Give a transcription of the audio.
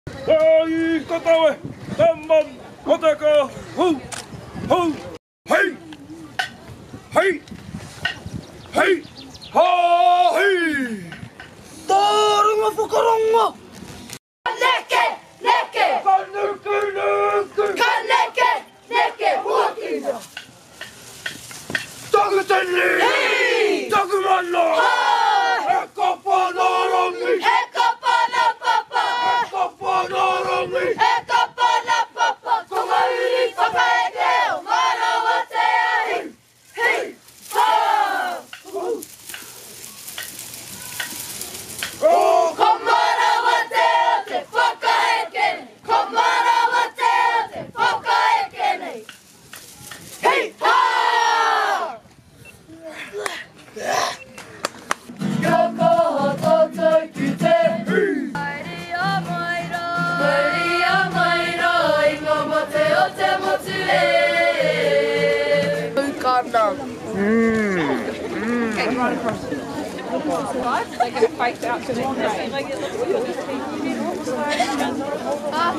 Ai katawe, tamman, kotaka, hu, hei, hei, hei, ha, hei. Taringa whakaronga. Neke, neke, Kaneke, neke. kaneke, neke, huakinga. Takuteni. Hei. Takumana. Ha. E kapa narangi. E kapa na papa. E kapa narangi. E kapa na papa. Ko mauri whakaeke o marawa te ahi. Hei, ha. Ko marawa te o te whakaeke. Ko marawa te o te whakaeke nei. Hei, ha. Kia koho tātou ki te Maori a maira, Maori a maira, I ngā mate o te motu e. Ukana. Okay, right across. They're going to face out to the right.